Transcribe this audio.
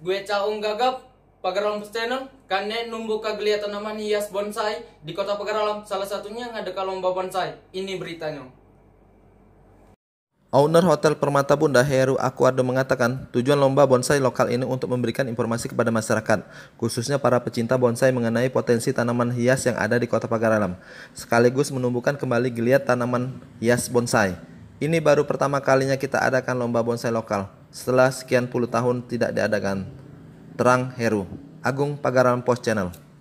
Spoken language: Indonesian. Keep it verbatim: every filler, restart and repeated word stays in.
Gue Caung Gagap, Pagaralam Channel. Kane numbu kageliat tanaman hias bonsai di Kota Pagaralam. Salah satunya ngadakan lomba bonsai. Ini beritanya. Owner Hotel Permata Bunda, Heru Aquardo, mengatakan tujuan lomba bonsai lokal ini untuk memberikan informasi kepada masyarakat, khususnya para pecinta bonsai mengenai potensi tanaman hias yang ada di Kota Pagaralam, sekaligus menumbuhkan kembali geliat tanaman hias bonsai. Ini baru pertama kalinya kita adakan lomba bonsai lokal, setelah sekian puluh tahun tidak diadakan. Terang Heru. Agung, Pagaralam Post Channel.